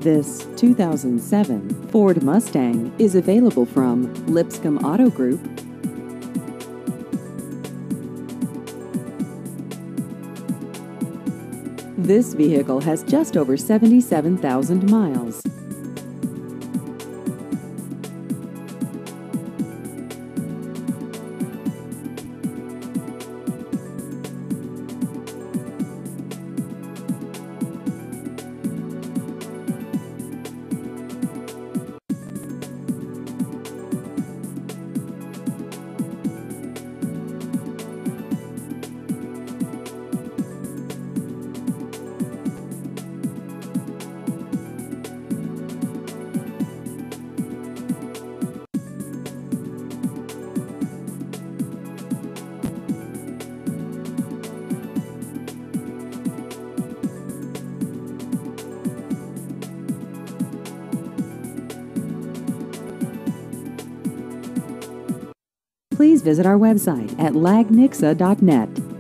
This 2007 Ford Mustang is available from Lipscomb Auto Group. This vehicle has just over 77,000 miles. Please visit our website at lagnixa.net.